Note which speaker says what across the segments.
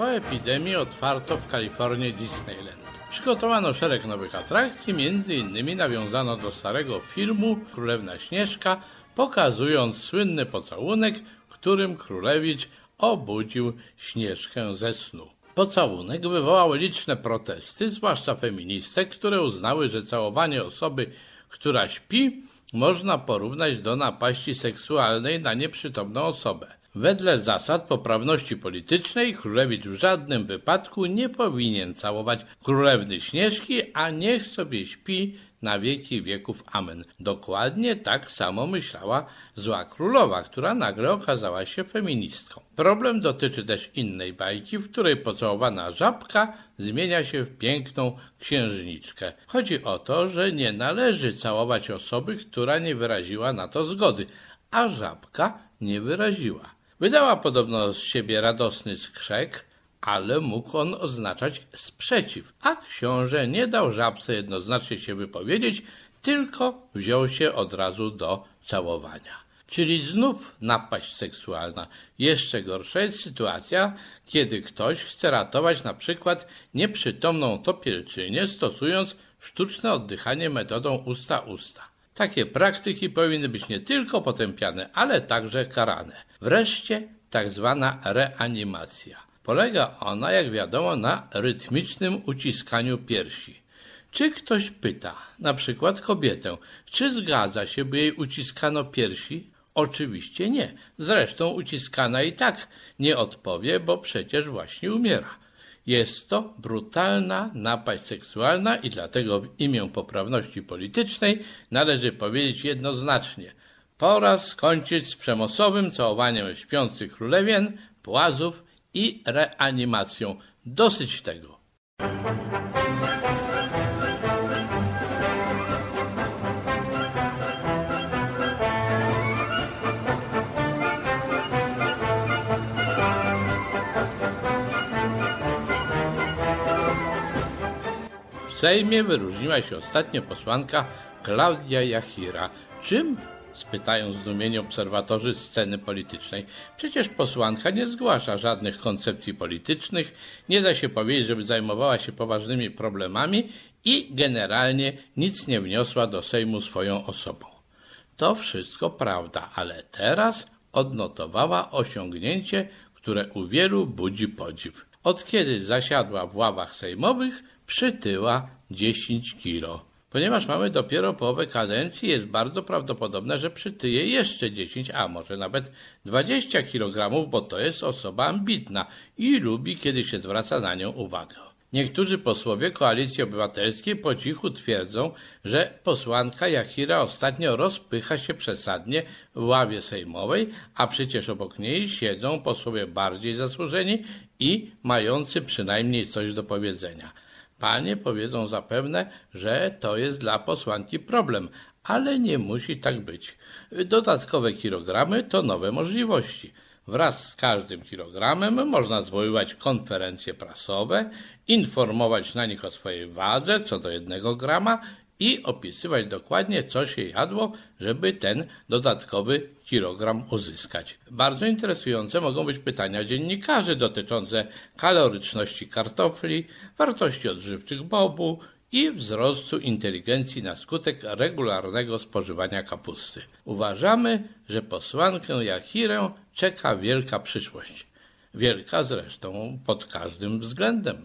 Speaker 1: Po epidemii otwarto w Kalifornii Disneyland. Przygotowano szereg nowych atrakcji, m.in. nawiązano do starego filmu Królewna Śnieżka, pokazując słynny pocałunek, w którym królewicz obudził Śnieżkę ze snu. Pocałunek wywołał liczne protesty, zwłaszcza feministek, które uznały, że całowanie osoby, która śpi, można porównać do napaści seksualnej na nieprzytomną osobę. Wedle zasad poprawności politycznej królewicz w żadnym wypadku nie powinien całować królewny Śnieżki, a niech sobie śpi na wieki wieków. Amen. Dokładnie tak samo myślała zła królowa, która nagle okazała się feministką. Problem dotyczy też innej bajki, w której pocałowana żabka zmienia się w piękną księżniczkę. Chodzi o to, że nie należy całować osoby, która nie wyraziła na to zgody, a żabka nie wyraziła. Wydała podobno z siebie radosny skrzek, ale mógł on oznaczać sprzeciw, a książę nie dał żabce jednoznacznie się wypowiedzieć, tylko wziął się od razu do całowania. Czyli znów napaść seksualna. Jeszcze gorsza jest sytuacja, kiedy ktoś chce ratować na przykład nieprzytomną topielczynię, stosując sztuczne oddychanie metodą usta-usta. Takie praktyki powinny być nie tylko potępiane, ale także karane. Wreszcie tak zwana reanimacja. Polega ona, jak wiadomo, na rytmicznym uciskaniu piersi. Czy ktoś pyta, na przykład kobietę, czy zgadza się, by jej uciskano piersi? Oczywiście nie. Zresztą uciskana i tak nie odpowie, bo przecież właśnie umiera. Jest to brutalna napaść seksualna i dlatego w imię poprawności politycznej należy powiedzieć jednoznacznie: pora skończyć z przemocowym całowaniem śpiących królewien, płazów i reanimacją. Dosyć tego. W Sejmie wyróżniła się ostatnio posłanka Klaudia Jachira. Czym? Spytają zdumieni obserwatorzy sceny politycznej. Przecież posłanka nie zgłasza żadnych koncepcji politycznych, nie da się powiedzieć, żeby zajmowała się poważnymi problemami i generalnie nic nie wniosła do Sejmu swoją osobą. To wszystko prawda, ale teraz odnotowała osiągnięcie, które u wielu budzi podziw. Od kiedy zasiadła w ławach sejmowych, przytyła 10 kilo. Ponieważ mamy dopiero połowę kadencji, jest bardzo prawdopodobne, że przytyje jeszcze 10, a może nawet 20 kg, bo to jest osoba ambitna i lubi, kiedy się zwraca na nią uwagę. Niektórzy posłowie Koalicji Obywatelskiej po cichu twierdzą, że posłanka Jachira ostatnio rozpycha się przesadnie w ławie sejmowej, a przecież obok niej siedzą posłowie bardziej zasłużeni i mający przynajmniej coś do powiedzenia. Panie powiedzą zapewne, że to jest dla posłanki problem, ale nie musi tak być. Dodatkowe kilogramy to nowe możliwości. Wraz z każdym kilogramem można zwoływać konferencje prasowe, informować na nich o swojej wadze co do 1 grama i opisywać dokładnie, co się jadło, żeby ten dodatkowy kilogram uzyskać. Bardzo interesujące mogą być pytania dziennikarzy dotyczące kaloryczności kartofli, wartości odżywczych bobu i wzrostu inteligencji na skutek regularnego spożywania kapusty. Uważamy, że posłankę Jachirę czeka wielka przyszłość. Wielka zresztą pod każdym względem.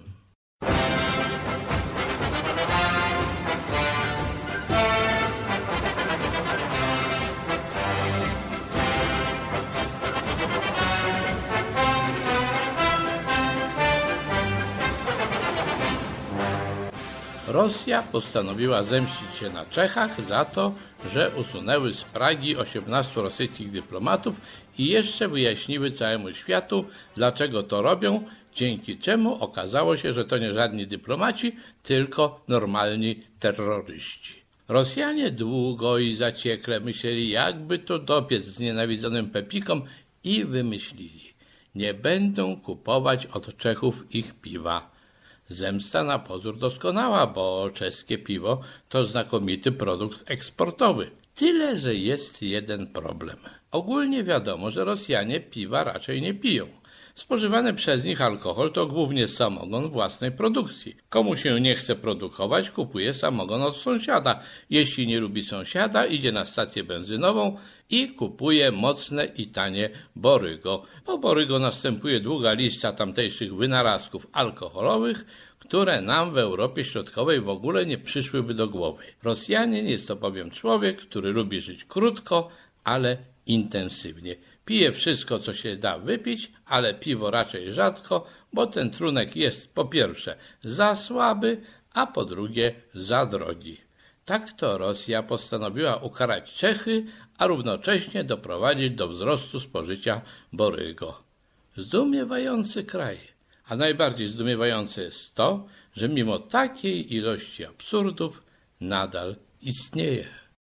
Speaker 1: Rosja postanowiła zemścić się na Czechach za to, że usunęły z Pragi 18 rosyjskich dyplomatów i jeszcze wyjaśniły całemu światu, dlaczego to robią, dzięki czemu okazało się, że to nie żadni dyplomaci, tylko normalni terroryści. Rosjanie długo i zaciekle myśleli, jakby tu dopiec znienawidzonym Pepikom i wymyślili: nie będą kupować od Czechów ich piwa. Zemsta na pozór doskonała, bo czeskie piwo to znakomity produkt eksportowy. Tyle, że jest jeden problem. Ogólnie wiadomo, że Rosjanie piwa raczej nie piją. Spożywany przez nich alkohol to głównie samogon własnej produkcji. Komu się nie chce produkować, kupuje samogon od sąsiada. Jeśli nie lubi sąsiada, idzie na stację benzynową i kupuje mocne i tanie Borygo. Po Borygo następuje długa lista tamtejszych wynalazków alkoholowych, które nam w Europie Środkowej w ogóle nie przyszłyby do głowy. Rosjanin jest to bowiem człowiek, który lubi żyć krótko, ale intensywnie. Pije wszystko, co się da wypić, ale piwo raczej rzadko, bo ten trunek jest po pierwsze za słaby, a po drugie za drogi. Tak to Rosja postanowiła ukarać Czechy, a równocześnie doprowadzić do wzrostu spożycia Borygo. Zdumiewający kraj. A najbardziej zdumiewające jest to, że mimo takiej ilości absurdów nadal istnieje.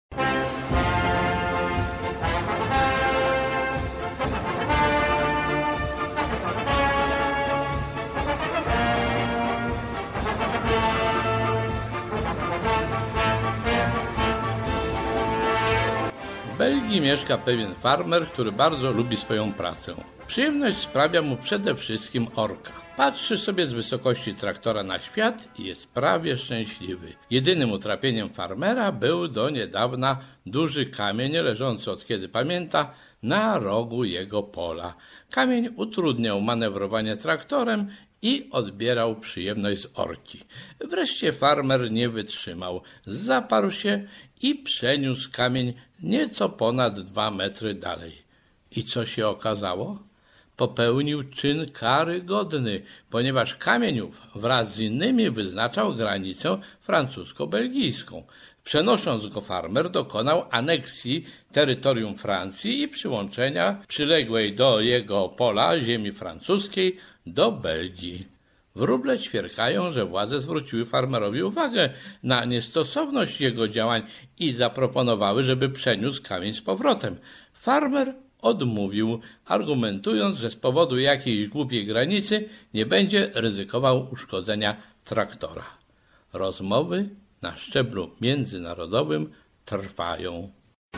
Speaker 1: W Belgii mieszka pewien farmer, który bardzo lubi swoją pracę. Przyjemność sprawia mu przede wszystkim orka. Patrzy sobie z wysokości traktora na świat i jest prawie szczęśliwy. Jedynym utrapieniem farmera był do niedawna duży kamień leżący od kiedy pamięta na rogu jego pola. Kamień utrudniał manewrowanie traktorem i odbierał przyjemność z orki. Wreszcie farmer nie wytrzymał, zaparł się i przeniósł kamień nieco ponad 2 metry dalej. I co się okazało? Popełnił czyn karygodny, ponieważ kamień ów wraz z innymi wyznaczał granicę francusko-belgijską. Przenosząc go farmer dokonał aneksji terytorium Francji i przyłączenia przyległej do jego pola ziemi francuskiej do Belgii. Wróble ćwierkają, że władze zwróciły farmerowi uwagę na niestosowność jego działań i zaproponowały, żeby przeniósł kamień z powrotem. Farmer odmówił, argumentując, że z powodu jakiejś głupiej granicy nie będzie ryzykował uszkodzenia traktora. Rozmowy na szczeblu międzynarodowym trwają.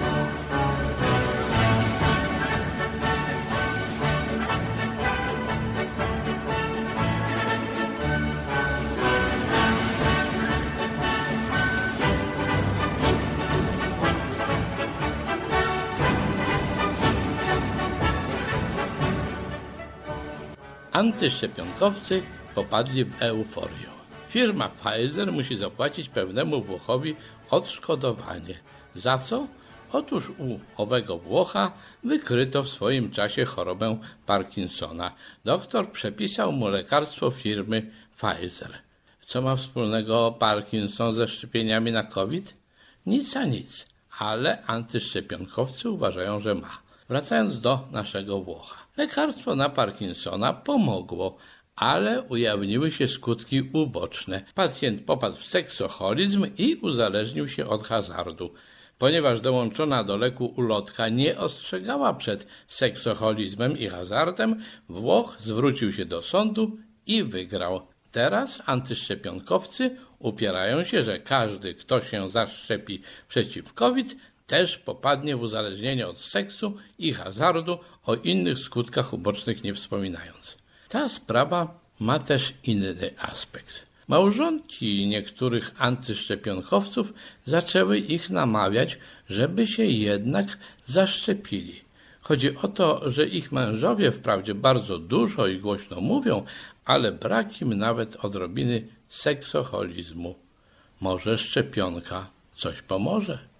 Speaker 1: Antyszczepionkowcy popadli w euforię. Firma Pfizer musi zapłacić pewnemu Włochowi odszkodowanie. Za co? Otóż u owego Włocha wykryto w swoim czasie chorobę Parkinsona. Doktor przepisał mu lekarstwo firmy Pfizer. Co ma wspólnego Parkinson ze szczepieniami na COVID? Nic a nic, ale antyszczepionkowcy uważają, że ma. Wracając do naszego Włocha. Lekarstwo na Parkinsona pomogło, ale ujawniły się skutki uboczne. Pacjent popadł w seksoholizm i uzależnił się od hazardu. Ponieważ dołączona do leku ulotka nie ostrzegała przed seksoholizmem i hazardem, Włoch zwrócił się do sądu i wygrał. Teraz antyszczepionkowcy upierają się, że każdy, kto się zaszczepi przeciw COVID, też popadnie w uzależnienie od seksu i hazardu, o innych skutkach ubocznych nie wspominając. Ta sprawa ma też inny aspekt. Małżonki niektórych antyszczepionkowców zaczęły ich namawiać, żeby się jednak zaszczepili. Chodzi o to, że ich mężowie wprawdzie bardzo dużo i głośno mówią, ale brak im nawet odrobiny seksoholizmu. Może szczepionka coś pomoże?